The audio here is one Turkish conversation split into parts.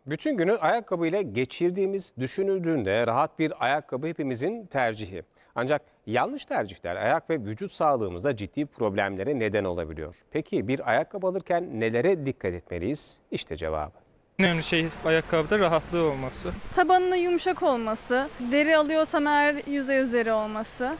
Bütün günü ayakkabıyla geçirdiğimiz düşünüldüğünde rahat bir ayakkabı hepimizin tercihi. Ancak yanlış tercihler ayak ve vücut sağlığımızda ciddi problemlere neden olabiliyor. Peki bir ayakkabı alırken nelere dikkat etmeliyiz? İşte cevabı. En önemli şey ayakkabıda rahatlığı olması. Tabanının yumuşak olması, deri alıyorsam eğer yüzey deri olması.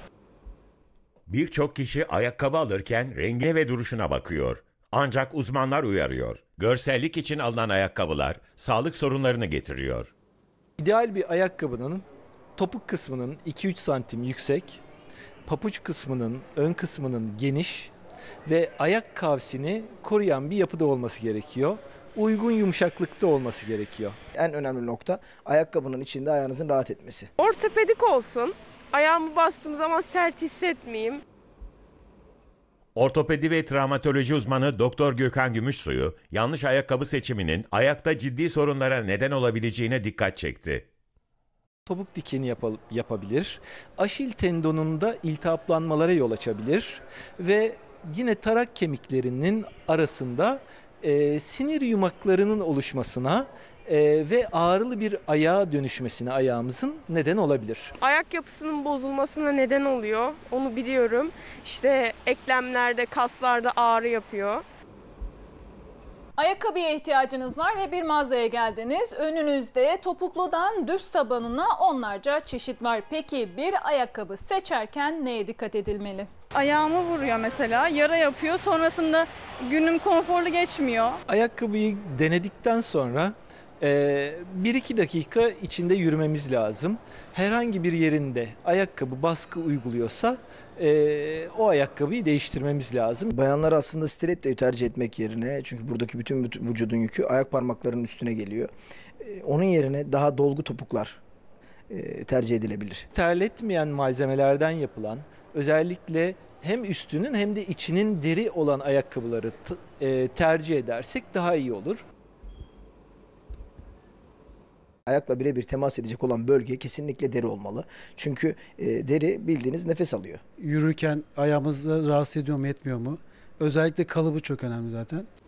Birçok kişi ayakkabı alırken rengine ve duruşuna bakıyor. Ancak uzmanlar uyarıyor. Görsellik için alınan ayakkabılar sağlık sorunlarını getiriyor. İdeal bir ayakkabının topuk kısmının 2-3 santim yüksek, papuç kısmının ön kısmının geniş ve ayak kavsini koruyan bir yapıda olması gerekiyor. Uygun yumuşaklıkta olması gerekiyor. En önemli nokta ayakkabının içinde ayağınızın rahat etmesi. Ortopedik olsun. Ayağımı bastığım zaman sert hissetmeyeyim. Ortopedi ve travmatoloji uzmanı Doktor Gökhan Gümüşsuyu, yanlış ayakkabı seçiminin ayakta ciddi sorunlara neden olabileceğine dikkat çekti. Topuk dikeni yapabilir, aşil tendonunda iltihaplanmalara yol açabilir ve yine tarak kemiklerinin arasında sinir yumaklarının oluşmasına ve ağrılı bir ayağa dönüşmesine ayağımızın neden olabilir. Ayak yapısının bozulmasına neden oluyor. Onu biliyorum. İşte eklemlerde, kaslarda ağrı yapıyor. Ayakkabıya ihtiyacınız var ve bir mağazaya geldiniz. Önünüzde topukludan düz tabanına onlarca çeşit var. Peki bir ayakkabı seçerken neye dikkat edilmeli? Ayağımı vuruyor mesela, yara yapıyor. Sonrasında günüm konforlu geçmiyor. Ayakkabıyı denedikten sonra 1-2 dakika içinde yürümemiz lazım. Herhangi bir yerinde ayakkabı baskı uyguluyorsa o ayakkabıyı değiştirmemiz lazım. Bayanlar aslında stilettoyu tercih etmek yerine, çünkü buradaki bütün vücudun yükü ayak parmaklarının üstüne geliyor. Onun yerine daha dolgu topuklar tercih edilebilir. Terletmeyen malzemelerden yapılan, özellikle hem üstünün hem de içinin deri olan ayakkabıları tercih edersek daha iyi olur. Ayakla birebir temas edecek olan bölge kesinlikle deri olmalı. Çünkü deri bildiğiniz nefes alıyor. Yürürken ayağımızı rahatsız ediyor mu etmiyor mu? Özellikle kalıbı çok önemli zaten.